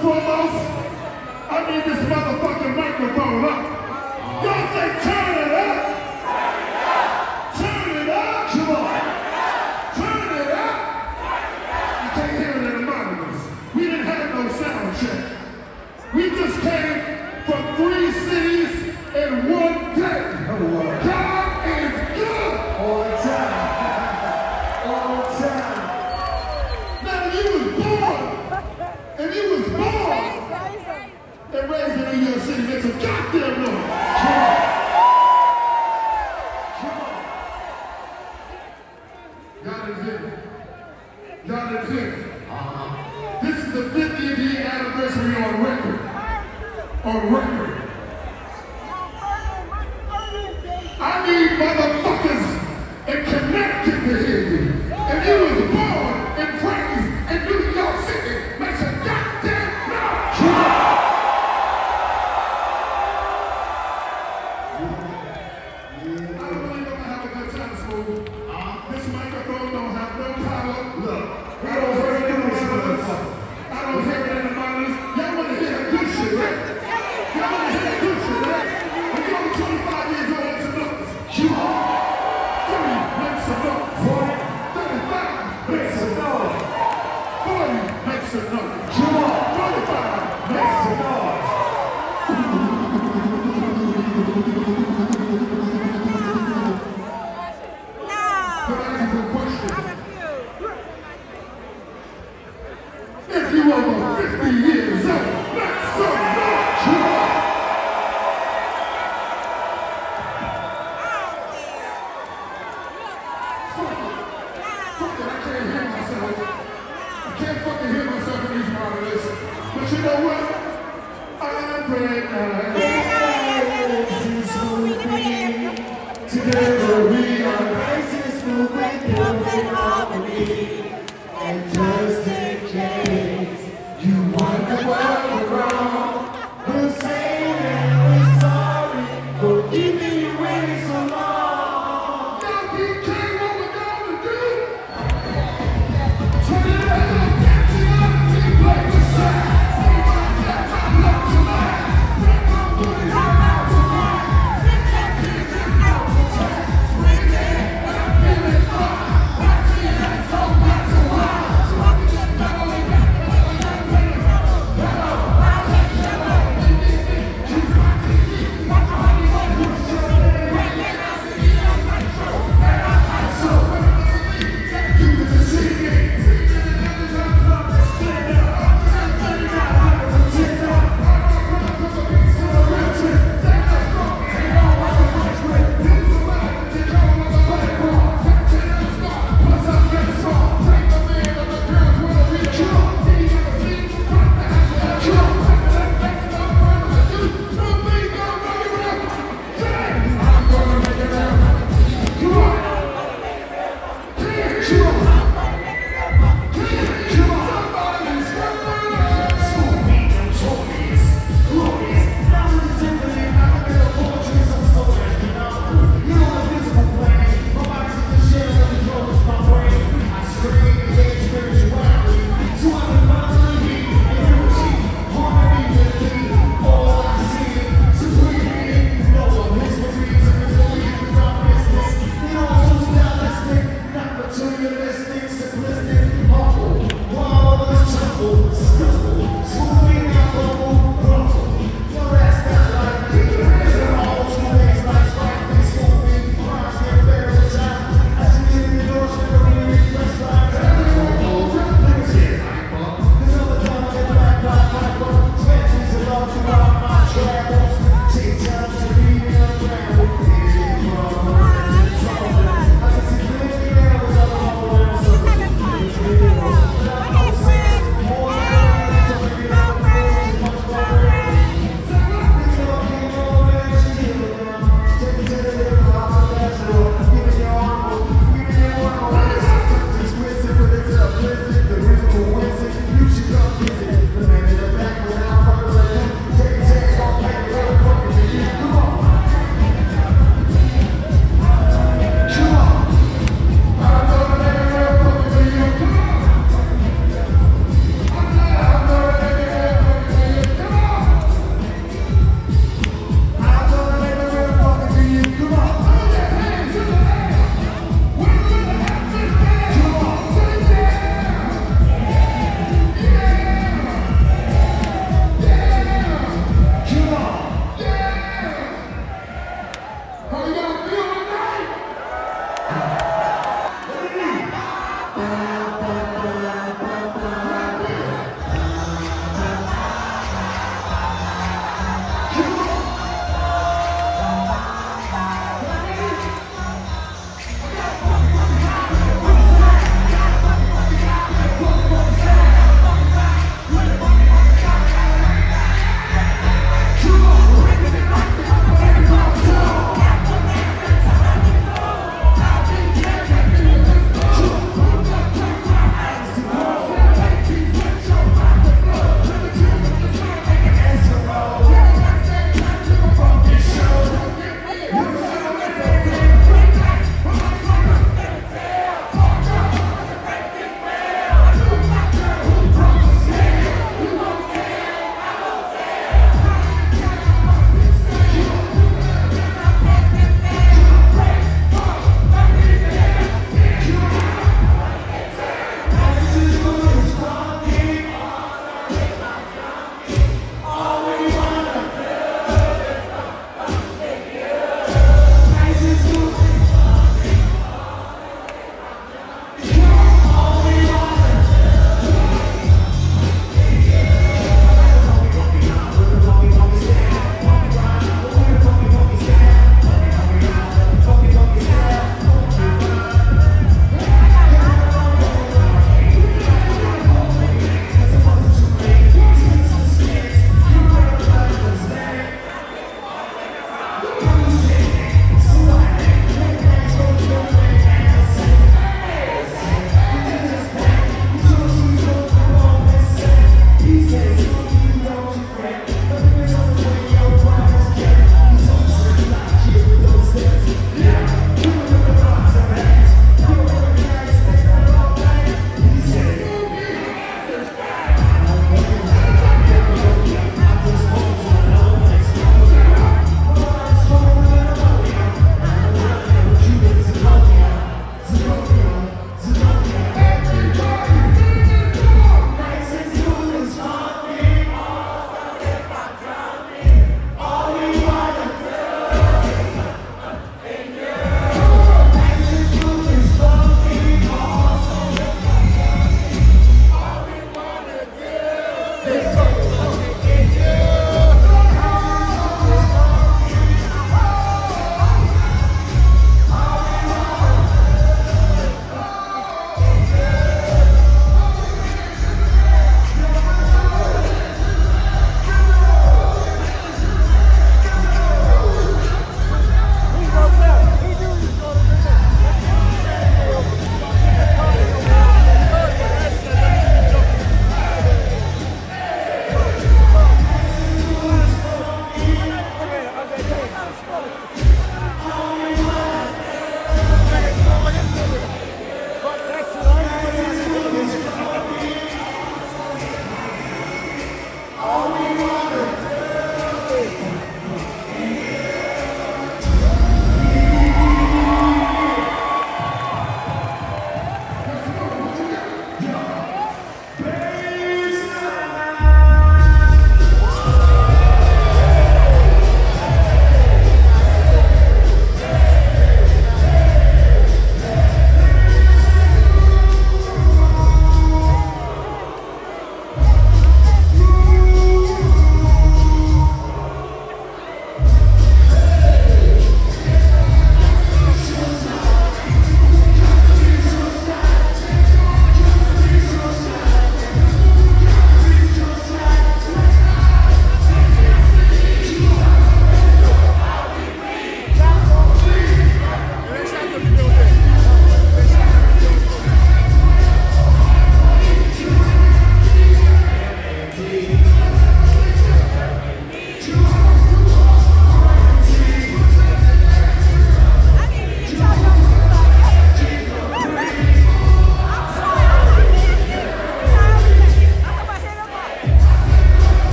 and foremost, I need this motherfucking microphone up. Y'all say turn it up. Turn it up. Come on. Turn it up. You can't hear it in the monitors. We didn't have no sound check. We just came from 3 cities in one day. God is good. All the time. All the time. Now you was born. If you was born and raised in New York City, make some goddamn noise. Come on. Come on. Y'all didn't hear me. Y'all didn't hear me. This is the 50th year anniversary on record. On record. I need motherfuckers in Connecticut to hear you. If you was born and raised in New York City, make some goddamn noise. Come on. I don't really want to have a good time, Smooth. This microphone don't have no power. Look, I don't hear it in the monitors. I don't hear it in the monitors. Y'all want to hear that good shit, right? Y'all want to hear that good shit, right? When you're only 25 years old, it's enough. You are. 30, make some noise. 35, make some noise. 40, make some noise. Come on. 45, make some noise. If you over 50 years old, make some noise. Fuck it, I can't hear myself. I can't fucking hear myself in these monitors. But you know what? I'm pregnant. Together we are rising smooth and building harmony. And just in case you wonder what we're wrong, we'll say that we're sorry for keeping you waiting so long. Now we came what we're gonna do. Turn it up, dance it up, we play the sound. Everybody that I love tonight. Break my booty out tonight. Flip that bitch out the time.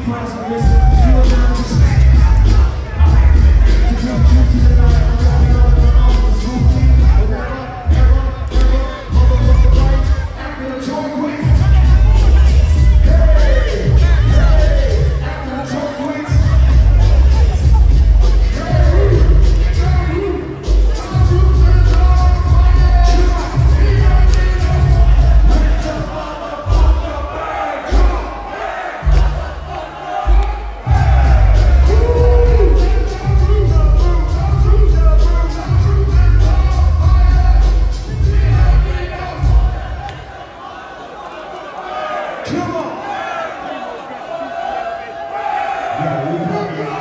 Yeah,